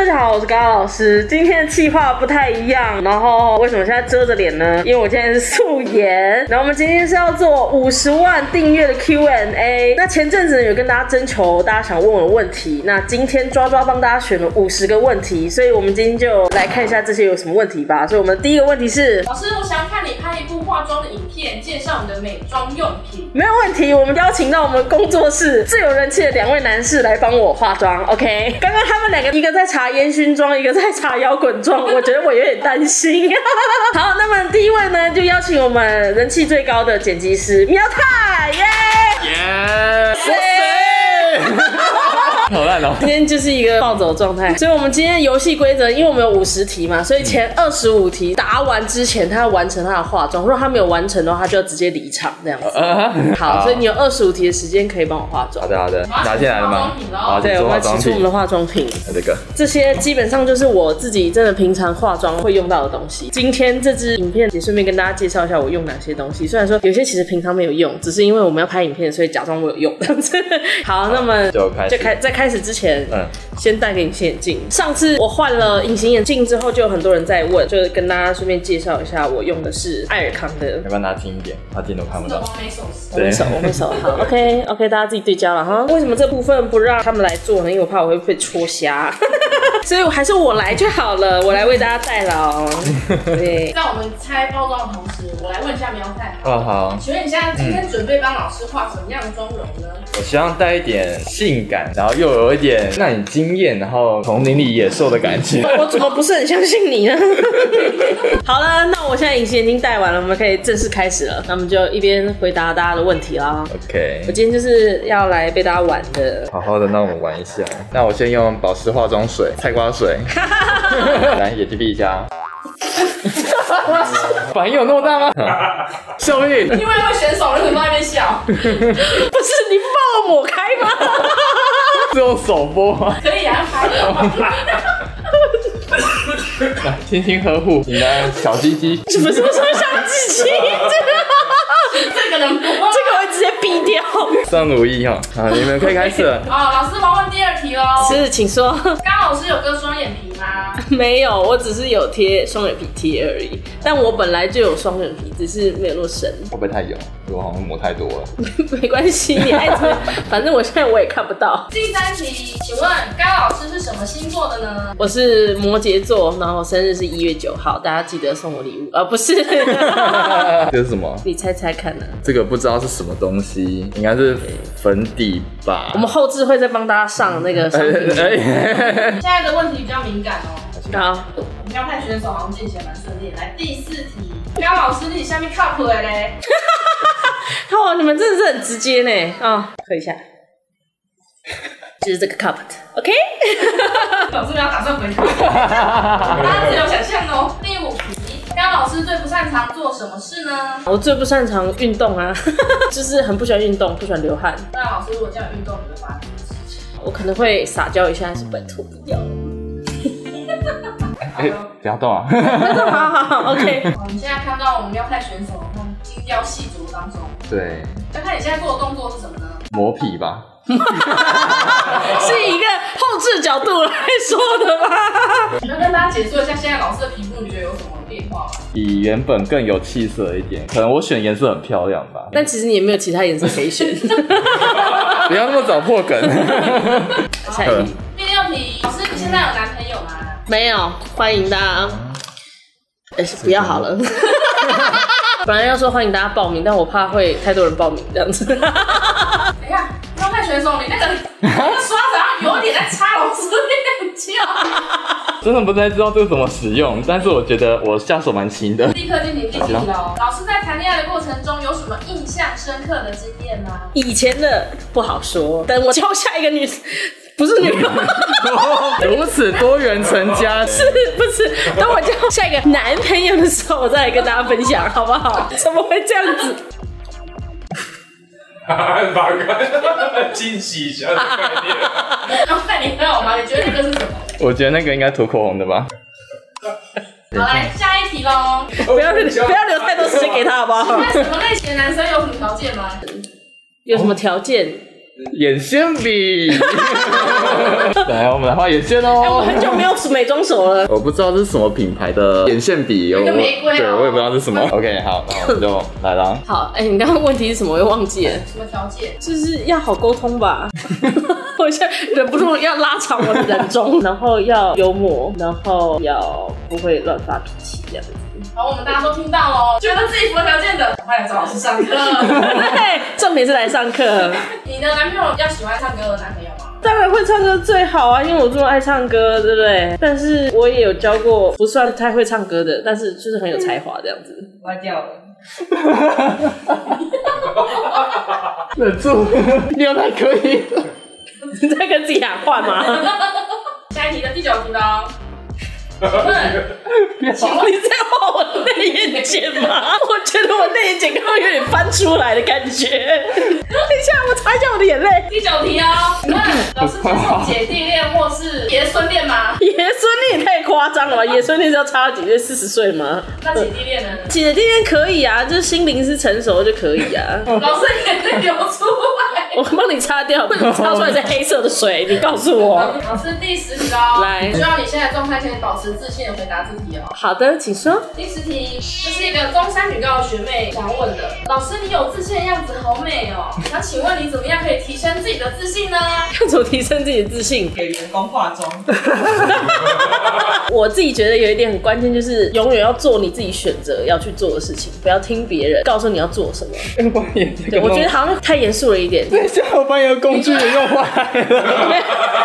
家好，我是高老师。今天的企划不太一样，然后为什么现在遮着脸呢？因为我现在是素颜。然后我们今天是要做50万订阅的 Q&A。那前阵子有跟大家征求大家想问我的问题，那今天抓帮大家选了50个问题，所以我们今天就来看一下这些有什么问题吧。所以我们第一个问题是， 老师，我想看你拍一部化妆的影片，介绍你的美妆用品。 没有问题，我们邀请到我们工作室最有人气的2位男士来帮我化妆。OK， 刚刚他们2个一个在查烟熏妆，一个在查摇滚妆，我觉得我有点担心。好，那么第一位呢，就邀请我们人气最高的剪辑师苗太，耶！ 好烂哦！ 今天就是一个暴走状态，所以我们今天游戏规则，因为我们有50题嘛，所以前25题答完之前，他要完成他的化妆，如果他没有完成的话，他就要直接离场这样子。好，所以你有25题的时间可以帮我化妆。 好的，拿进来了吗？ 好，对，我们要起出我们的化妆品。这些基本上就是我自己真的平常化妆会用到的东西。今天这支影片也顺便跟大家介绍一下我用哪些东西，虽然说有些其实平常没有用，只是因为我们要拍影片，所以假装我有用。好，那么在开始之前，先戴个隐形眼镜。上次我换了隐形眼镜之后，就有很多人在问，就是跟大家顺便介绍一下，我用的是爱尔康的。 要不要拿近一点？他近都看不到。 我会手。好 ，OK， 大家自己对焦了哈。为什么这部分不让他们来做呢？因为我怕我会被戳瞎，所以还是我来就好了，我来为大家代劳。对， 在我们拆包装的同时，我来问一下苗太。 好。 请问你现在今天准备帮老师化什么样的妆容呢？ 我希望带一点性感，然后又有一点让你惊艳，然后丛林里野兽的感觉。 我怎么不是很相信你呢？好了，那我现在隐形眼镜戴完了，我们可以正式开始了。那我们就一边回答大家的问题啦。 OK， 我今天就是要来陪大家玩的。 好好的，那我们玩一下。那我先用保湿化妆水、菜瓜水，来眼睛闭一下。反应有那么大吗？效率？ 因为会选手，你怎么在那边笑？ 不是，你不帮我抹开吗？ 是用手拨吗？ 可以啊，拍的。 来，轻轻呵护你的小鸡鸡。 什么小鸡鸡？ 这个能播？ 这个我会直接逼掉。 上如意哈，好，你们可以开始了。 老师，我问第2题喽。 是，请说。 刚老师有割双眼皮吗？ 没有，我只是有贴双眼皮贴而已。但我本来就有双眼皮，只是没有那么深。 会不会太油？我好像抹太多了。 没关系，你爱怎么，反正我现在我也看不到。 第3题，请问高老师是什么星座的呢？ 我是摩羯座，然后生日是1月9号，大家记得送我礼物。不是。 这是什么？ 你猜猜看呢？ 这个不知道是什么东西，应该是粉底吧。 我们后置会再帮大家上那个商品。 现在的问题比较敏感哦。 好， 苗太选手好像进行蛮顺利。来第4题，高老师你下面 cup 的嘞？ 哇，你们真的是很直接呢。喝一下，就是这个 cup 的 ，OK？ 老师没有打算回答，大家自由想象哦。第5题，高老师最不擅长做什么事呢？ 我最不擅长运动啊，就是很不喜欢运动，不喜欢流汗。 那老师如果叫你运动，你会发生什么事情？ 我可能会撒娇一下，还是拜托不要。 不要动啊！ 好 ，OK。 你现在看到我们苗太选手精雕细琢当中， 对。 那看你现在做的动作是什么呢？ 磨皮吧。 是以一个后置角度来说的吗？ 要跟大家解说一下，现在老师的皮肤你觉得有什么变化吗？ 比原本更有气色一点，可能我选颜色很漂亮吧。 但其实你也没有其他颜色可以选。 不要那么早破梗。 下一题。 第6题，老师你现在有男朋友吗？ 没有，欢迎大家。不要好了。本来要说欢迎大家报名，但我怕会太多人报名这样子。 等一下，苗太选手，你那个刷子好像有点在插老师脸颊。 真的不太知道这个怎么使用，但是我觉得我下手蛮勤的。 立刻进行第7题喽。老师在谈恋爱的过程中有什么印象深刻的经验吗？ 以前的不好说，等我教下一个女。不是女朋友， 如此多元成家， 是不是？等我交下一个男朋友的时候，我再来跟大家分享，好不好？怎么会这样子？ 把个惊喜一下的概念。 那你还有吗？你觉得那个是什么？ 我觉得那个应该涂口红的吧。 好，来下一题喽。 不要留太多时间给他，好不好？ 那什么类型的男生有什么条件吗？ 有什么条件？ 眼线笔。来，我们来画眼线哦。 我很久没有美妆手了。 我不知道这是什么品牌的眼线笔， 有一个玫瑰哦。 对，我也不知道这是什么。OK， 好，那我们就来了。 好，你刚刚问题是什么？我又忘记了。 什么条件？ 就是要好沟通吧。我现在忍不住要拉长我的人中，然后要幽默，然后要不会乱发脾气这样子。 好，我们大家都听到喽，觉得自己符合条件的，赶快来找老师上课。 对，重点是来上课。 你的男朋友要喜欢唱歌的男朋友吗？ 当然会唱歌最好啊，因为我这么爱唱歌，对不对？但是我也有交过不算太会唱歌的，但是就是很有才华这样子。 歪掉了。 忍住，你有还可以。 你在跟自己喊话吗？ 下一题的第9题哦。请问你在画我的内眼睑吗？我觉得我内眼睑刚刚有点翻出来的感觉。等一下，我擦一下我的眼泪。 第9题哦。请问老师接受姐弟恋或是爷孙恋吗？ 爷孙恋也太夸张了吧！爷孙恋是要差几岁？40岁吗？ 那姐弟恋呢？ 姐弟恋可以啊，就是心灵是成熟就可以啊。 老师眼泪流出来， 我帮你擦掉，为什么擦出来是黑色的水？你告诉我。 老师第10题哦。 来， 希望你现在状态可以保持自信的回答这题哦。 好的，请说。 第10题，这是一个中山女高的学妹想问的。老师，你有自信的样子好美哦。那请问你怎么样可以提升自己的自信呢？ 要怎么提升自己的自信？ 给员工化妆。 我自己觉得有一点很关键，就是永远要做你自己选择要去做的事情，不要听别人告诉你要做什么。对，我觉得好像太严肃了一点。 等一下，我把你的工具也用坏了。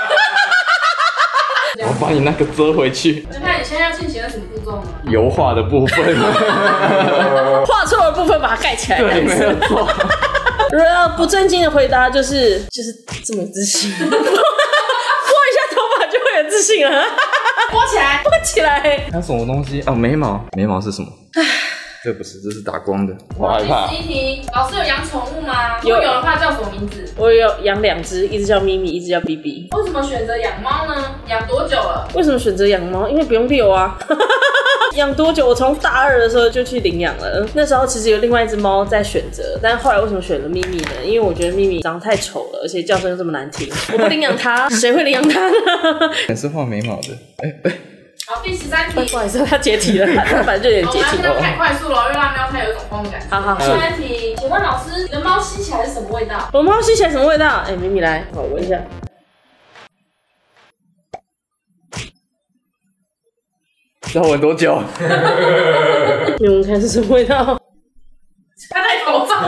我把你那个遮回去。 就看你现在要进行的什么步骤呢？ 油画的部分， 画错的部分把它盖起来。 对，没有错。 如果要不正经的回答，就是这么自信。拨一下头发就会有自信了。 拨起来， 拨起来。 还有什么东西？哦，眉毛，眉毛是什么？这不是，这是打光的，我害怕。 第11题，老师有养宠物吗？如果有的话，叫什么名字？ 我有养2只，一只叫咪咪，一只叫 BB。 为什么选择养猫呢？养多久了？ 为什么选择养猫？因为不用遛啊。养多久？我从大2的时候就去领养了。那时候其实有另外一只猫在选择，但后来为什么选了咪咪呢？因为我觉得咪咪长得太丑了，而且叫声又这么难听，我不领养它，谁会领养它呢？ 也是画眉毛的。 好，第13题。 不好意思，它解题了，它反正就有点解题了。太快速了，又让喵太有一种慌的感觉。 好。 第3题，请问老师，你的猫吸起来是什么味道？ 我猫吸起来什么味道？咪咪来，我闻一下。 要闻多久？ 你闻看是什么味道？ 它在头上。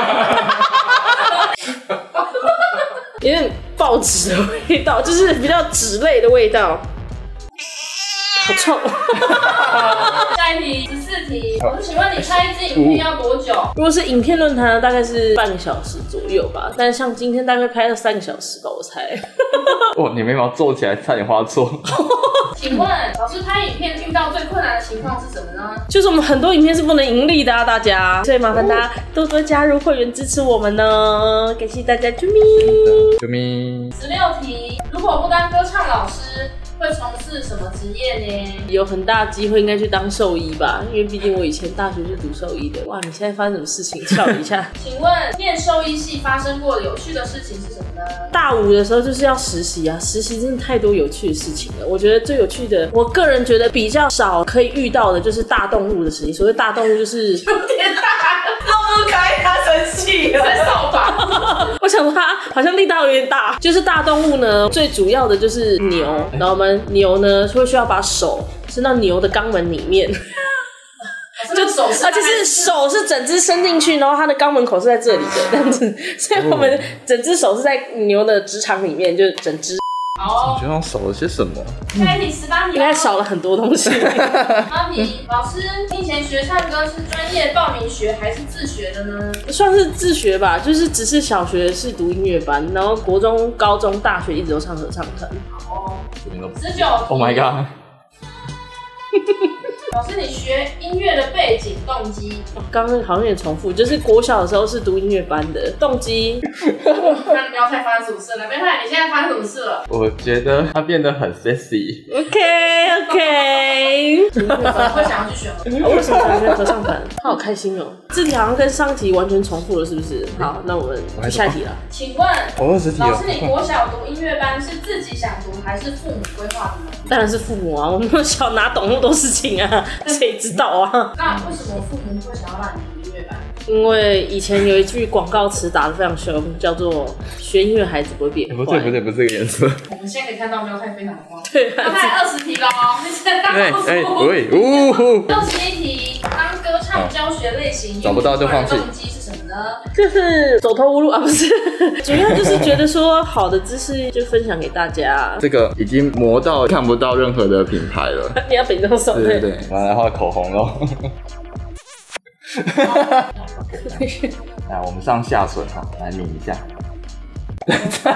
有点报纸的味道，就是比较纸类的味道。好臭！ 下一题14题，我是请问你拍一支影片要多久？ 如果是影片论坛，大概是半个小时左右吧。但是像今天大概拍了3个小时吧，我猜。 哇，你眉毛皱起来差点画错。 请问老师拍影片遇到最困难的情况是什么呢？ 就是我们很多影片是不能盈利的啊，大家，所以麻烦大家多多加入会员支持我们呢，感谢大家，啾咪啾咪。 16题，如果不当歌唱老师，会从事什么职业呢？ 有很大机会应该去当兽医吧，因为毕竟我以前大学是读兽医的。哇，你现在发生什么事情？笑一下。 请问念兽医系发生过有趣的事情是什么呢？ 大5的时候就是要实习啊，实习真的太多有趣的事情了。我觉得最有趣的，我个人觉得比较少可以遇到的就是大动物的实习。所谓大动物就是有点大， 漏开他生气了， 在扫把。 我想说它好像力道有点大，就是大动物呢，最主要的就是牛，然后我们牛呢会需要把手伸到牛的肛门里面。 就手是， 而且是手是整只伸进去，然后它的肛门口是在这里的这样子，所以我们整只手是在牛的直肠里面，就是整只。 好， 你觉得我少了些什么？ 下一题18题， 应该少了很多东西。 18题，老师，你以前学唱歌是专业报名学还是自学的呢？ 算是自学吧，就是只是小学是读音乐班，然后国中、高中、大学一直都唱合唱团。 好，19题。 Oh my god！ 老师，你学音乐的背景动机？ 刚刚好像有点重复，就是国小的时候是读音乐班的，动机。 那苗太发生什么事了？苗太，你现在发生什么事了？ 我觉得他变得很 sexy。 OK， OK。 会想要去选。 为什么想选合唱团？他好开心哦。这题好像跟上题完全重复了，是不是？好，那我们就下一题了。 请问， 我20题了。 老师，你国小读音乐班是自己想读还是父母规划的呢？ 当然是父母啊，我们小哪懂那么多事情啊，谁知道啊？ 那为什么父母会想要让你读音乐班？ 因为以前有一句广告词打得非常凶，叫做“学音乐孩子不会变坏”。 不对，不是这个颜色。 我们现在可以看到喵太非常慌。 对， 喵太20题了哦，你现在刚告诉我。 喂 61题，当歌唱教学类型找不到就放弃。 动机是什么呢？ 就是走投无路啊，不是，主要就是觉得说好的知识就分享给大家。 这个已经磨到看不到任何的品牌了。 你要比动手对。我来画口红咯。来，我们上下唇哈，来抿一下。 没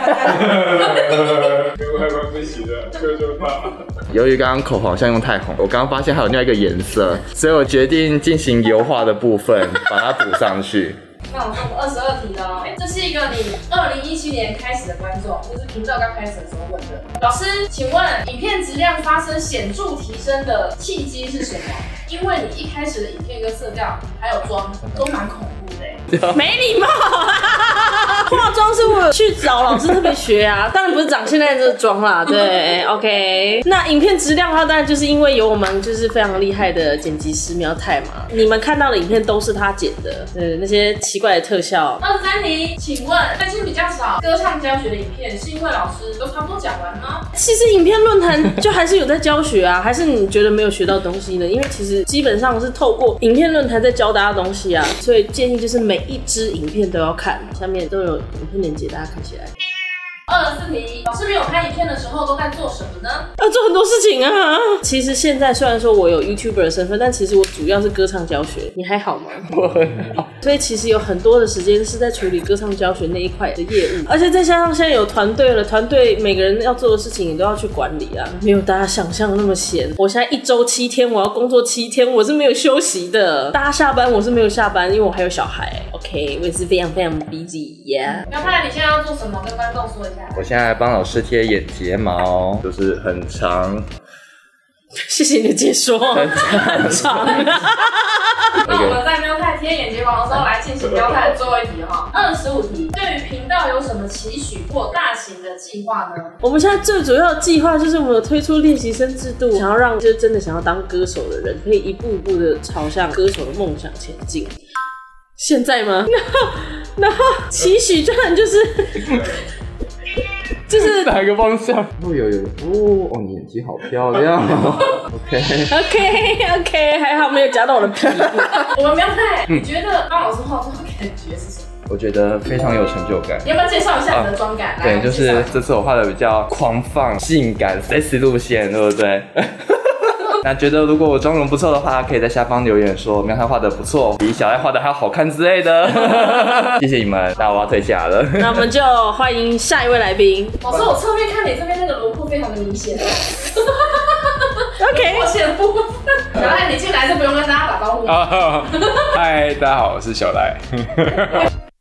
有害怕不行的，这就怕。 由于刚刚口红好像用太红，我刚刚发现还有另外一个颜色，所以我决定进行油画的部分，把它补上去。 那我们22题了，这是一个你2017年开始的观众，就是频道刚开始的时候问的。老师，请问影片质量发生显著提升的契机是什么？因为你一开始的影片跟色调还有妆都蛮恐怖的。 没礼貌！化妆是我去找老师特别学啊，当然不是长现在这个妆啦。对 ，OK。那影片质量的话，当然就是因为有我们就是非常厉害的剪辑师苗太嘛，你们看到的影片都是他剪的，那些奇怪的特效。 23题，请问最近比较少歌唱教学的影片，是因为老师都差不多讲完吗？ 其实影片论坛就还是有在教学啊，还是你觉得没有学到东西呢？因为其实基本上是透过影片论坛在教大家东西啊，所以建议就是每一支影片都要看，下面都有影片链接，大家看起来。 24题，老师没有拍影片的时候都在做什么呢？ 要做很多事情啊。其实现在虽然说我有 YouTuber 的身份，但其实我主要是歌唱教学。你还好吗？ 我很好。 所以其实有很多的时间是在处理歌唱教学那一块的业务，而且再加上现在有团队了，团队每个人要做的事情你都要去管理啊，没有大家想象的那么闲。我现在1周7天，我要工作7天，我是没有休息的。大家下班我是没有下班，因为我还有小孩。OK， 我也是非常非常 busy。Yeah。 苗太，你现在要做什么？跟观众说一下。 我现在帮老师贴眼睫毛，就是很长。 谢谢你的解说，很长。 那我们在喵太贴眼睫毛的时候来进行喵太的最后一题哈。25题，对于频道有什么期许或大型的计划呢？ 我们现在最主要的计划就是我们有推出练习生制度，想要让就是真的想要当歌手的人，可以一步一步的朝向歌手的梦想前进。现在吗？然后期许当然就是哪个方向？哦，有哦，你眼睛好漂亮哦。OK， 还好没有夹到我的皮。 我们苗太，你觉得帮老师化妆的感觉是什么？ 我觉得非常有成就感。 你要不要介绍一下你的妆感？ 对，就是这次我画的比较狂放、性感、sexy 路线，对不对？那觉得如果我妆容不错的话，可以在下方留言说苗太画的不错，比小爱画的还要好看之类的。谢谢你们，那我要退下了。 那我们就欢迎下一位来宾。 老师，我侧面看你这边那个轮廓非常的明显。 OK， 我显部分。小赖，你进来是不用跟大家打招呼。 嗨，大家好，我是小赖。